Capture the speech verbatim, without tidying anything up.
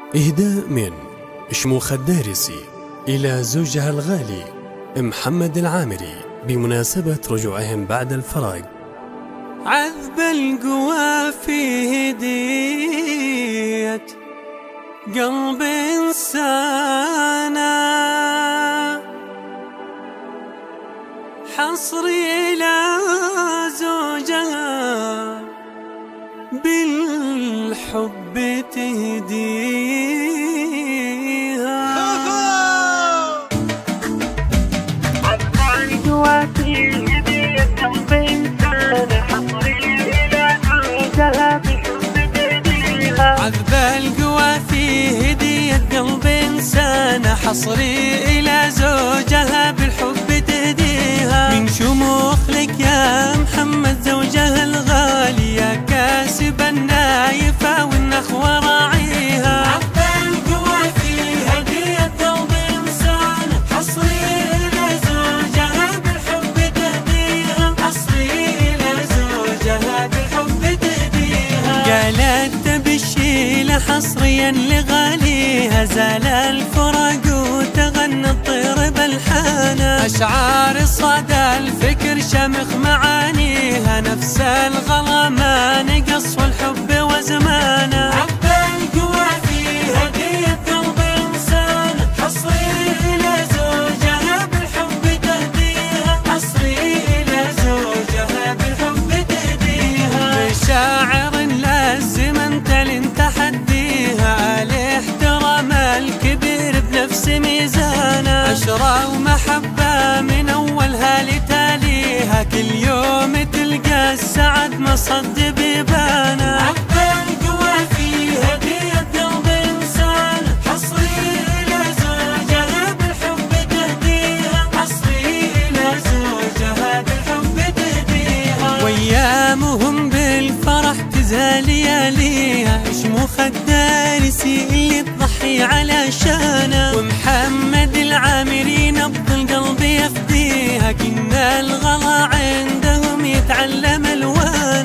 إهداء من شموخ الدارسي إلى زوجها الغالي محمد العامري بمناسبة رجوعهم بعد الفراق. عذب القوى في هدية قلب إنسانا، حصري إلى زوجها بالحب تهديها. عذب القوى في هدية قلب إنسانا، حصري إلى زوجها بالحب تهديها. عذب القوى في هدية قلب إنسانة، حصري إلى زوجها بالحب تهديها. من شموخ لك يا محمد زوجها الغالي، يا كاسب النايفة والنخوة راعيها. عذب القوى في هدية قلب إنسانة، حصري إلى زوجها بالحب تهديها. حصري إلى زوجها بالحب تهديها. قالت تبشيله حصريا لغاليها، زال الفراق وتغنى الطير بالحانة. أشعار صدى الفكر شمخ معانيها، نفس الغلا ما نقص والحب وزمانه. عذب القوى في هدية قلب إنسانة، حصري إلى زوجها بالحب تهديها. حصري إلى زوجها بالحب تهديها. مشاعر للزمن تلن تحديها، الاحترام الكبير بنفس ميزانه. عشرة ومحبة من أولها لتاليها، كل يوم تلقى السعد مصد بيبانه. عذب القوى في هدية قلب إنسانة، حصري إلى زوجها بالحب تهديها. حصري إلى زوجها بالحب تهديها. وأيامهم بالفرح تزال لياليها، شموخ الدارسي اللي تضحي علشانه. ومحمد العامري نبض القلب يفديها، كنا الغلا عندهم يتعلم الوان.